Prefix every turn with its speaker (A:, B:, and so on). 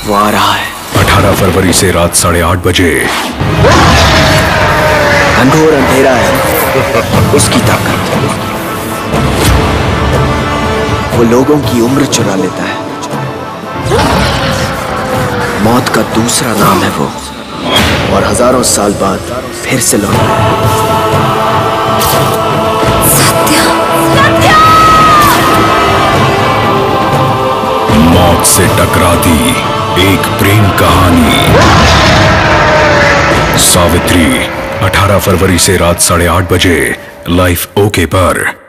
A: वो आ रहा है।
B: 18 फरवरी से रात 8:30 बजे।
A: घनघोर अंधेरा है उसकी ताकत। वो लोगों की उम्र चुरा लेता है। मौत का दूसरा नाम है वो, और हजारों साल बाद फिर से लौटता है।
B: मौत से टकराती एक प्रेम कहानी। सावित्री 18 फरवरी से रात 8:30 बजे लाइफ ओके पर।